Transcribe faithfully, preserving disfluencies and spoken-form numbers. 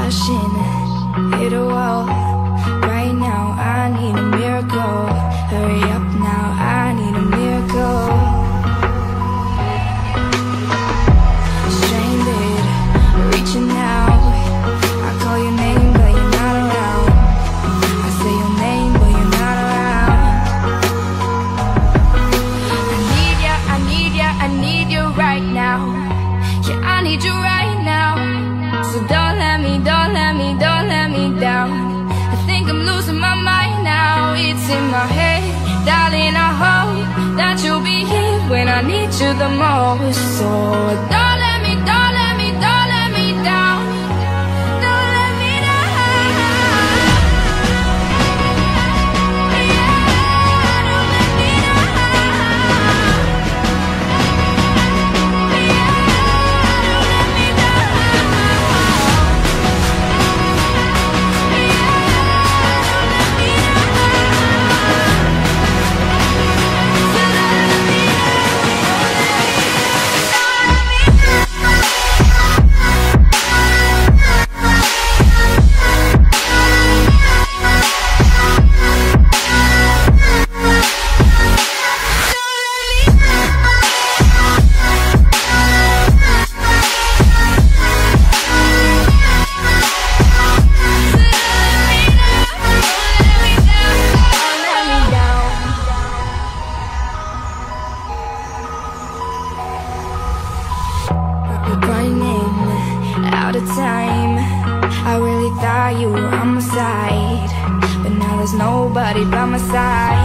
crashing, hit a wall. Right now I need a miracle. Hurry up now, I need a miracle. Stranded, reaching out. I call your name but you're not around. I say your name but you're not around. I need ya, I need ya, I need you right now. Yeah, I need you right now. So don't let me, don't let me, don't let me down. I think I'm losing my mind now. It's in my head, darling, I hope that you'll be here when I need you the most. So don't let me, don't let me, don't let me down. Don't let me down. Yeah, don't let me down. Yeah, don't let me down. Running out of time. I really thought you were on my side, but now there's nobody by my side.